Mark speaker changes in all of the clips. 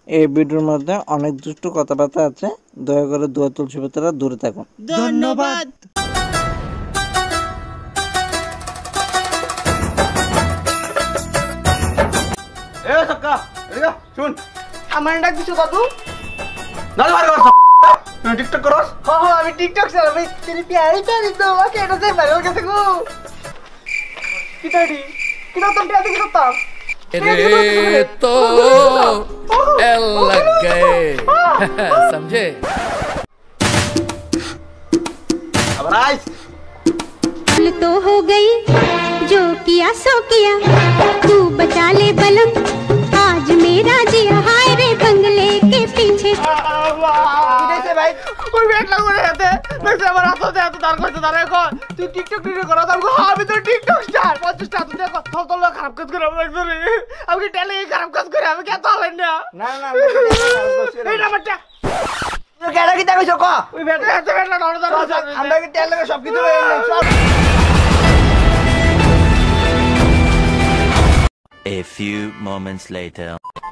Speaker 1: এই ভিডিওর মধ্যে অনেক দুষ্টু কথাবার্তা আছে, দয়া করে দুয়া তুলসী পাতারা দূরে থাকুন।
Speaker 2: ধন্যবাদ।
Speaker 3: শুন,
Speaker 2: আমার ডাক দিছো দাদু?
Speaker 3: দাদু বার কর। তুই টিকটক করস?
Speaker 2: হ্যাঁ আমি টিকটক চালাই। তেরি প্যারি প্যারি তো ওকে এটা দে ভাইরাল গেছে গো। কিতাড়ি কিনা তো প্যারি কি করতাম?
Speaker 4: रे तो एल लग गए समझे।
Speaker 3: अब राइस
Speaker 5: तो हो गई जो किया सो किया, तू बचा ले बलम आज मेरा जिया, हाय रे बंगले के पीछे।
Speaker 2: কিনেছে ভাই ওই ব্যাট লাগো রে হাতে দেখছ আমার হাতে এত দাঁড় করতে দাঁড়া এখন তুই টিকটক ভিডিও করো আমি আমি তো টিকটক স্টার 50 টাকা তুই দেখো তল খারাপ কাজ করে আমি দেখছ রে আমি টেলে খারাপ কাজ করে আমি কে তো হলেন না
Speaker 3: না না
Speaker 2: এই নাম্বারটা
Speaker 3: তুই কেডা কি দেখছ ক
Speaker 2: ওই ব্যাট হাতে ব্যাট লাগো দাঁড়া
Speaker 3: আমরা কি তেল লাগে সব কিছু সব।
Speaker 6: A few moments later.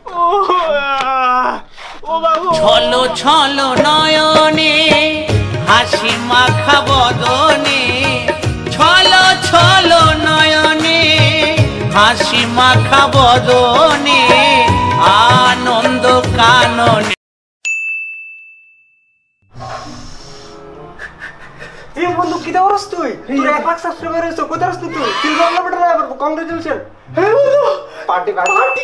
Speaker 2: ও বাবু
Speaker 7: ছলো ছলো নয়নে হাসি মাখা বদনে, ছলো ছলো নয়নে হাসি মাখা বদনে, আনন্দ কাননে।
Speaker 2: এই বন্ধু কি দাওরস তুই তোর 1 লাখ সাবস্ক্রাইবার হইছে কত দাওরস তুই সিলভার নাম্বার না কংগ্রাচুলেশন হে বন্ধু পার্টি পার্টি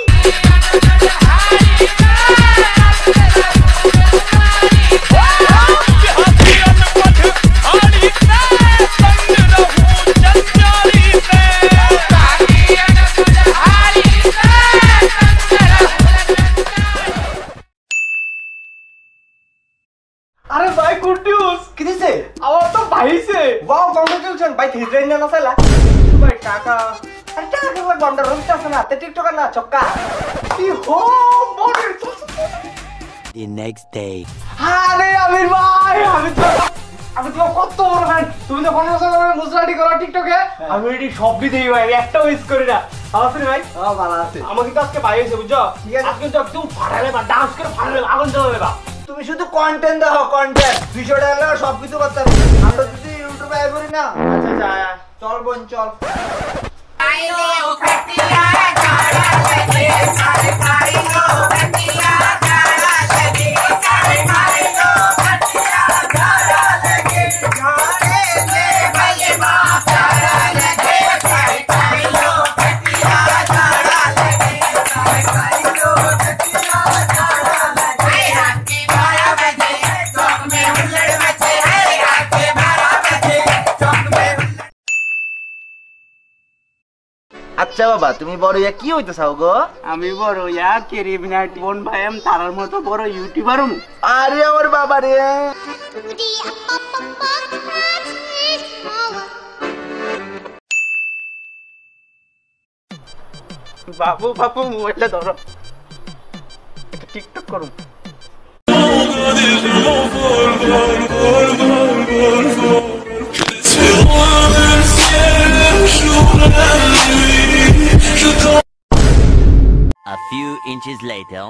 Speaker 2: अरे भाई गुड न्यूज
Speaker 3: কি দিছে?
Speaker 2: আমার তো ভাইছে
Speaker 3: ওয়াও কংগ্রাচুলেশন ভাই হিজরাইন না নাসালা।
Speaker 2: ভাই টাকা
Speaker 3: আরে টাকা লাগবে গন্ডা রোজ আছে না তে টিকটকার না ছক্কা।
Speaker 2: কি হো বড়
Speaker 6: The next day.
Speaker 2: আরে আমির ভাই আমি তো কত বড় ভাই তুমি তো 15 বছর মুসরাটি করো টিকটকে আমি এডি সব ভিডিও ভাই একটা মিস করি না আসলে ভাই
Speaker 3: ভালো আছে।
Speaker 2: আমাকে তো আজকে ভাই হইছে বুঝছো
Speaker 3: ঠিক আছে।
Speaker 2: আজকে তো একদম ফাটালে বা ডান্স করে ফাটালে আগুন জ্বালালে বা
Speaker 3: তুমি শুধু কন্টেন্ট দাও কন্টেন্ট 200 টাকা লাগে সব কিছু করতে পারবে। আমরা যদি ইউটিউবে আই করি না
Speaker 2: আচ্ছা আচ্ছা
Speaker 3: চল বোন চল। আচ্ছা বাবা তুমি বড় ইয়া কি হইতে চাও গো?
Speaker 2: আমি বড় ইয়া কেরিবিনাটি বোন ভাই আমি তারার মতো বড় ইউটিউবার হমু।
Speaker 3: আরে আমার বাবা রে
Speaker 2: বাবু বাবু মোবাইলটা ধরো একটা টিকটক করুন।
Speaker 6: A few inches later.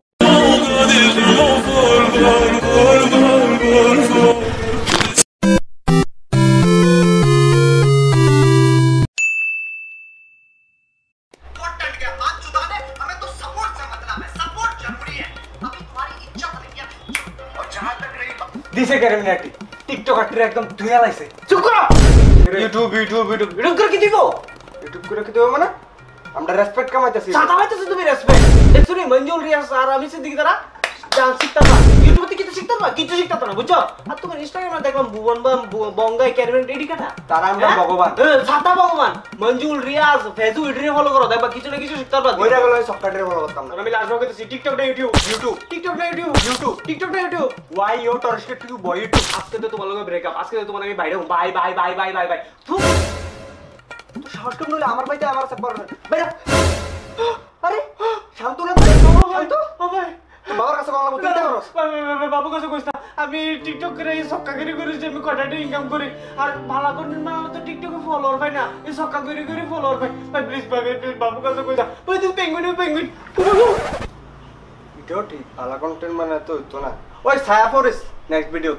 Speaker 2: দিছে কেরিবিনাটি টিকটকারটি একদম ধুয়া লাইছে। চুপ করো ইউটিউব ইউটিউব ইউটিউব ইউটিউব করে কি দিব?
Speaker 3: ইউটিউব করে কি দেব মানে আমরা রেসপেক্ট কামাইতেছি।
Speaker 2: সাদা হইতেছে তুমি রেসপেক্ট দেখছো নি মঞ্জুল রিয়াজ আর আমি সিদ্দিকী তারা ডান্স শিখতাম না ইউটিউবে কিছু শিখতাম না কিছু শিখতাম না বুঝছো। আর তোমার ইনস্টাগ্রামে দেখলাম ভুবন বঙ্গাই ক্যারিবিনাটি রেডি কাটা
Speaker 3: তারা আমরা ভগবান
Speaker 2: সাদা ভগবান মঞ্জুল রিয়াজ ফেজু ইডরে ফলো করো দেখবা কিছু না কিছু শিখতে পারবা।
Speaker 3: ওইটা বলে সফটওয়্যারে বড় করতাম না।
Speaker 2: আমি লাস্ট কইতেছি টিকটক না ইউটিউব ইউটিউব টিকটক না ইউটিউব ইউটিউব টিকটক না YouTube
Speaker 3: why you trusted to boy YouTube.
Speaker 2: আজকে তো তোমার লগে ব্রেকআপ আজকে তো তোমার আমি বাইরে bye bye bye bye bye bye
Speaker 3: তুই সাহস কম নইলে আমার ভাইতে আমার সাথে পড় বেটা। আরে শান্ত না তুই শান্ত
Speaker 2: ও ভাই
Speaker 3: বাবার কাছে বাংলা বলতে করো।
Speaker 2: বাবু কাছে কইছ না আমি টিকটক করে এই সক্কাগিরি করি যে আমি কয়টা ইনকাম করি আর ভালো করে না তো টিকটকে ফলোয়ার পাই না এই সক্কাগিরি করে ফলোয়ার পাই ভাই প্লিজ ভাই প্লিজ বাবু কাছে কইছ ভাই তুই পেঙ্গুইন পেঙ্গুইন
Speaker 3: ভিডিও ঠিক ভালো কন্টেন্ট মানে তো হইতো না ওই ছায়া পড়িস নেক্সট ভিডিও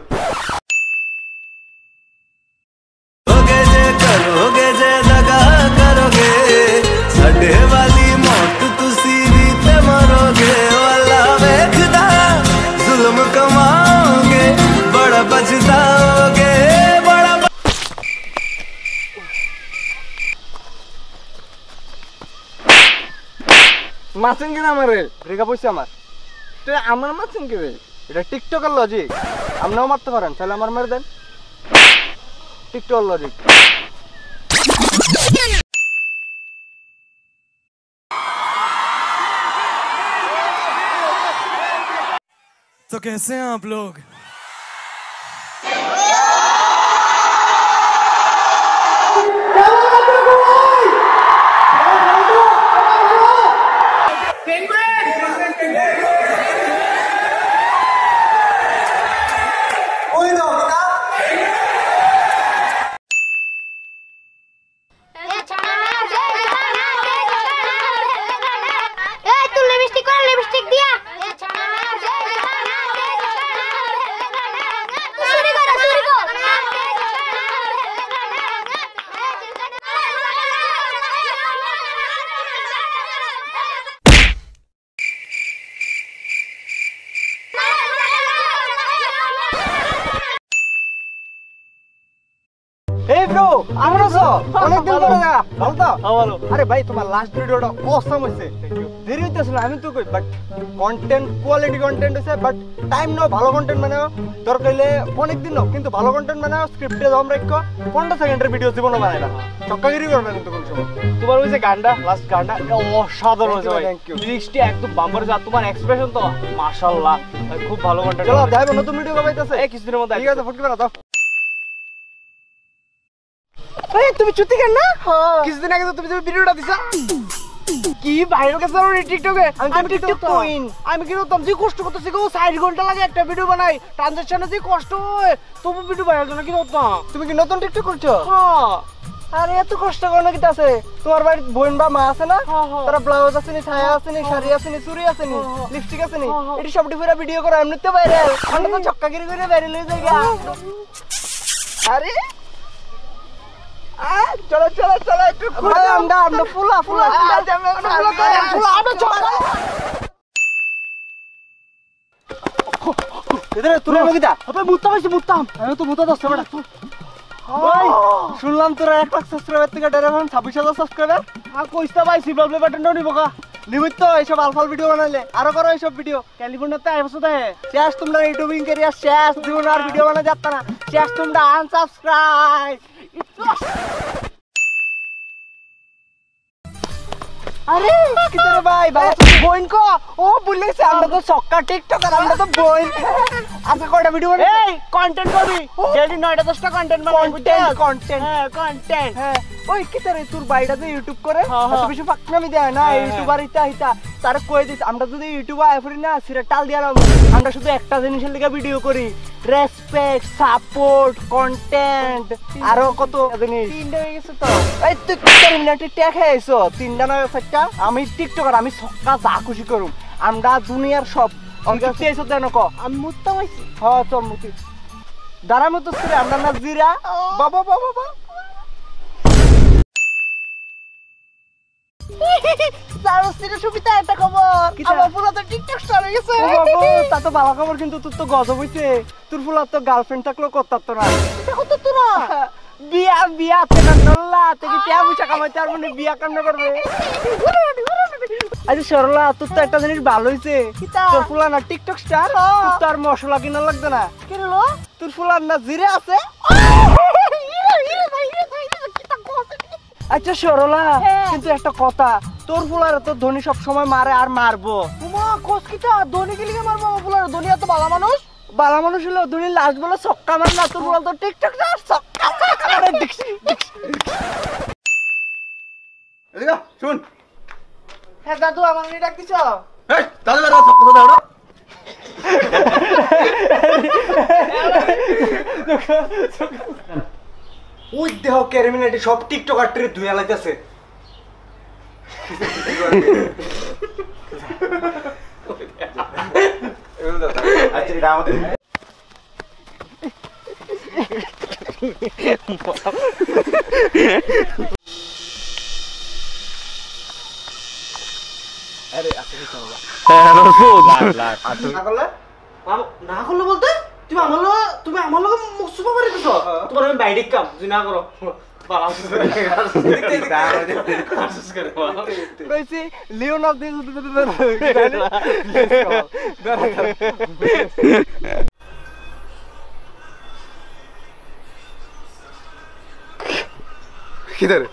Speaker 8: करोगे जे दगा करोगे सडे वाली मौत तुसी भी ते मरोगे वाला वेखदा जुल्म कमाओगे बड़ा पछताओगे बड़ा
Speaker 3: মাছেন কিনা আমারে ব্রেকআপ হইছে আমার তো আমার মাছেন কি রে এটা টিকটকের লজিক আপনিও মারতে পারেন তাহলে আমার মেরে দেন টিকটক লজিক
Speaker 8: तो कैसे हैं आप लोग
Speaker 5: तू लिपस्टिक कर लिपस्टिक दिया
Speaker 3: এই ব্রো কেমন আছো অনেক দিন পরে দেখা ভালো তো ভালো আরে ভাই তোমার লাস্ট ভিডিওটা অসাম হইছে দেরি হইতেছিল আমি তো কই বাট কন্টেন্ট কোয়ালিটি কন্টেন্ট হইছে বাট টাইম নাও ভালো কন্টেন্ট বানাও দরকার হইলে অনেক দিন নাও কিন্তু ভালো কন্টেন্ট বানাও স্ক্রিপ্টে দাম রাখো 15 সেকেন্ডের ভিডিও জীবনে বানাই না চক্কাগিরি করবে না কিন্তু কোন সময়
Speaker 2: তোমার ওই যে গানটা লাস্ট গানটা এটা অসাধারণ হয়েছে ভাই
Speaker 3: Thank you.
Speaker 2: লিরিক্সটি একদম বাম্পারে যা তোমার এক্সপ্রেশন তো মাশাআল্লাহ খুব ভালো কন্টেন্ট
Speaker 3: চলো দেখাবো নতুন ভিডিও কবে আইতাছে
Speaker 2: এই কিছুদিনের মধ্যে
Speaker 3: ঠিক আছে ফটকে বেরা দাও এই তুমি চুতি কেন না
Speaker 2: কিছুদিন আগে তো তুমি যে ভিডিওটা দিছা কি ভাইরাল গেছে আর টিকটকে
Speaker 3: আমি টিকটক কুইন
Speaker 2: আমি কি করতাম যে কষ্ট করতেছি গো 60 ঘন্টা লাগে একটা ভিডিও বানাই ট্রানজাকশনে যে কষ্ট হয় তবু ভিডিও ভাইরাল জন্য কি করতাম
Speaker 3: তুমি কি নতুন টিকটক করছো
Speaker 2: হ্যাঁ
Speaker 3: আরে এত কষ্ট করো কি আছে তোমার বাড়ির বোন বা মা আছে না
Speaker 2: হ্যাঁ, হ্যাঁ।
Speaker 3: তারা ব্লাউজ আছে নি ছায়া আছে নি শাড়ি আছে নি চুড়ি আছে নি
Speaker 2: হ্যাঁ, হ্যাঁ।
Speaker 3: লিপস্টিক আছে নি
Speaker 2: হ্যাঁ, হ্যাঁ।
Speaker 3: এটি সবটি পুরো ভিডিও করো এমনিতে ভাইরাল আমরা তো ছক্কাগিরি করে ভাইরাল হয়ে যাই গা। আরে চলো চলো চলো একটু আমরা ফুলা ফুলা এদের তুলে নদীটা
Speaker 2: আবে মুত্তাম আছে মুত্তাম
Speaker 3: আমি তো ভূতা দশটা বেটা ভাই শুনলাম তোরা 1 লাখ সাবস্ক্রাইবার থেকে ডেরান 26,000 সাবস্ক্রাইবার
Speaker 2: আর কইস্তা ভাই সিবল বাটন নিব কা
Speaker 3: নিমিত তো এইসব আলফাল ভিডিও বানাইলে আরো করো এইসব ভিডিও
Speaker 2: ক্যালিফোর্নিয়াতে আইবছো তাই
Speaker 3: শেষ তোমরা ইউটিউবিং করিয়া শেষ জীবন আর ভিডিও বানা যাত্তা না শেষ তোমরা আনসাবস্ক্রাইব আরে কি তোর ভাই ভালো বইন কো ও ভুলে গেছে আমরা তো সক্কা টিকটকার আমরা তো বইন আচ্ছা কয়টা ভিডিও বানাই
Speaker 2: এই কন্টেন্ট করবি ডেইলি 9টা 10টা কন্টেন্ট বানাই
Speaker 3: কন্টেন্ট
Speaker 2: হ্যাঁ কন্টেন্ট
Speaker 3: হ্যাঁ ওই কি তোর তোর বাইটা যে ইউটিউব করে
Speaker 2: হ্যাঁ, হ্যাঁ।
Speaker 3: এত বেশি ফাকনামি দেয় না
Speaker 2: হ্যাঁ,
Speaker 3: ইউটিউবার ইতা তার কই দিস আমরা যদি ইউটিউব আইফরি না সিরা টাল দিয়া আমরা শুধু একটা জিনিসের লিগে ভিডিও করি রেসপেক্ট সাপোর্ট কন্টেন্ট আরো কত জিনিস
Speaker 2: তিনটা হয়ে গেছে তো
Speaker 3: এই তুই 4 মিনিটে ট্যাগ আইছো তিনটা না চারটা আমি টিকটকার আমি সক্কা যা খুশি করুম আমরা দুনিয়ার সব অঙ্গতে আইছো দেন ক
Speaker 2: আমি মুত্তাম আইছি
Speaker 3: হ্যাঁ তোর মুতি দাঁড়া মতো ছিরে আমরা না জিরা বাবা বাবা বাবা
Speaker 2: সারস্তির সুবিধা একটা খবর আমার পুরো তো টিকটক স্টার হয়ে গেছে
Speaker 3: ও বাবু তা তো ভালো খবর কিন্তু তোর তো গজব হইছে তোর ফুলা তো গার্লফ্রেন্ড থাকলেও করতাম না
Speaker 2: দেখো তো তোরা
Speaker 3: বিয়া বিয়া তেনা নল্লা থেকে টিয়া পয়সা কামাইতে আর মানে বিয়া কেমনে করবে আরে সরলা তোর তো একটা জিনিস ভালো হইছে তোর ফুলা না টিকটক স্টার তোর তো আর মশলা কিনা লাগবে না
Speaker 2: কি হলো
Speaker 3: তোর ফুলার না জিরে আছে আচ্ছা সরলা কিন্তু একটা কথা তোর ফুলার তো ধনী সব সময় মারে আর মারবো
Speaker 2: উমা কোসকিটা ধনী গিলিকে মারবো ফুলার ধনী এত ভালো মানুষ
Speaker 3: বালা মানুষ হলো ধনী লাস্ট বলে সক্কা মার না তোর ফুলা তো টিকটক স্টার সক্কা মারে দেখছি এদিকে শুন
Speaker 2: হ্যাঁ দাদু আমার নিয়ে ডাক দিছ
Speaker 3: এই দাদু বেরা সব কথা দাও ওই দেহ ক্যারিমিনেটি সব টিকটক আটরে ধুয়া লাইতেছে এটা আমাদের
Speaker 2: না করলে বলতে তুমি আমার লোক মুখ সুপা মারি দিছ তোমার আমি বাইরে কাম তুই না করো
Speaker 3: কইছি লিওনার্দ
Speaker 9: কিদারে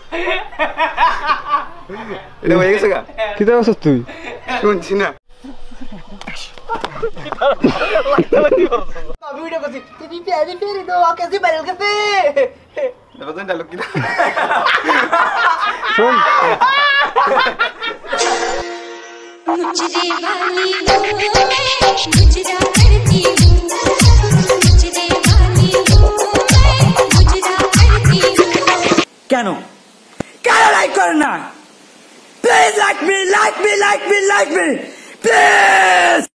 Speaker 9: এটা হয়ে গেছে গা
Speaker 3: কিটা আছিস তুই
Speaker 9: শুনছি না
Speaker 2: ভিডিও করছি তুই প্যারি প্যারি দো কেসে ভাইরাল করতে
Speaker 9: দেখো তো ডায়লগ কিনা
Speaker 3: শুন
Speaker 5: मुजरे वाली हो मैं मुजरा करती हूँ मुजरे वाली हो मैं मुजरा करती हूँ
Speaker 7: কেন কেন লাইক করে না প্লিজ লাইক মি প্লিজ